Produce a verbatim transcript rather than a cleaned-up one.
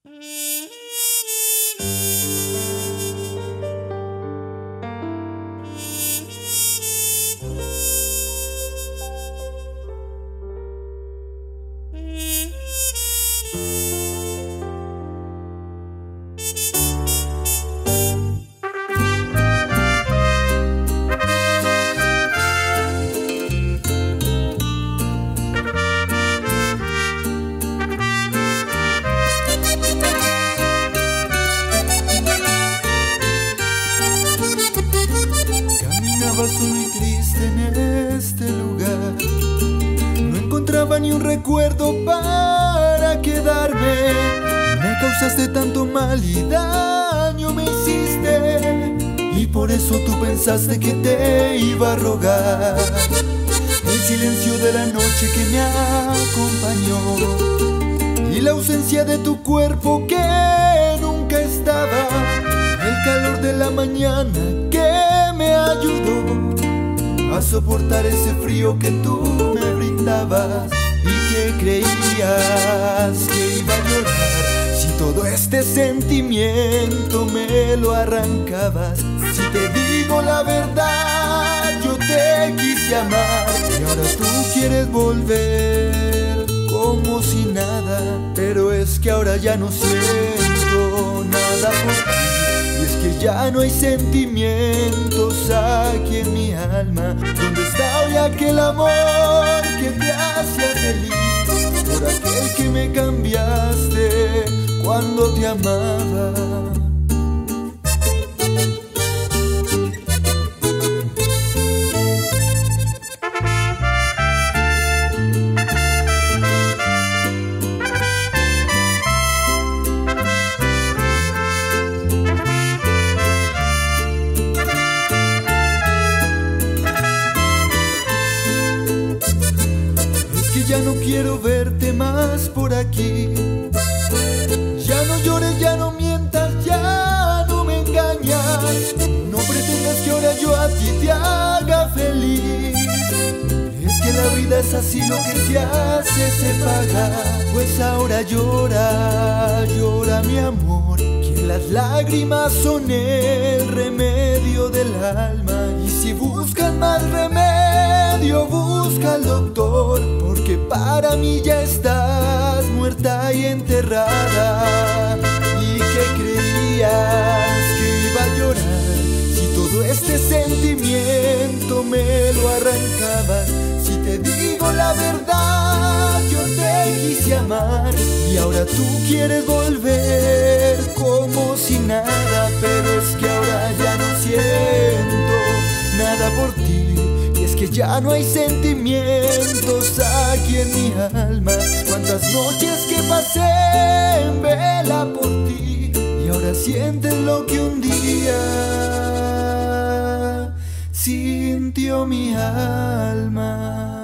Caminaba solo y triste en este lugar, no encontraba ni un recuerdo para quedarme. Me causaste tanto mal y daño me hiciste, y por eso tú pensaste que te iba a rogar. El silencio de la noche que me acompañó y la ausencia de tu cuerpo que nunca estaba, el calor de la mañana que me ayudó a soportar ese frío que tú me brindabas. Y que creías que iba a llorar si todo este sentimiento me lo arrancabas. Si te digo la verdad, yo te quise amar y ahora tú quieres volver como si nada. Pero es que ahora ya no siento nada por ti, y es que ya no hay sentimientos aquí en mi alma. ¿Dónde está hoy aquel amor que te hacía feliz? Por aquel que me cambiaste cuando te amaba. Ya no quiero verte más por aquí. Ya no llores, ya no mientas, ya no me engañas. No pretendas que ahora yo a ti te haga feliz. Es que la vida es así, lo que se hace se paga. Pues ahora llora, llora mi amor, que las lágrimas son el remedio del alma. Y si buscas más remedio, busca al doctor, porque para mí ya estás muerta y enterrada. ¿Y qué creías que iba a llorar si todo este sentimiento me lo arrancabas? Si te digo la verdad, yo te quise amar y ahora tú quieres volver como si nada. Pero es que ahora ya no siento nada por ti, que ya no hay sentimientos aquí en mi alma. Cuántas noches que pasé en vela por ti, y ahora sientes lo que un día sintió mi alma.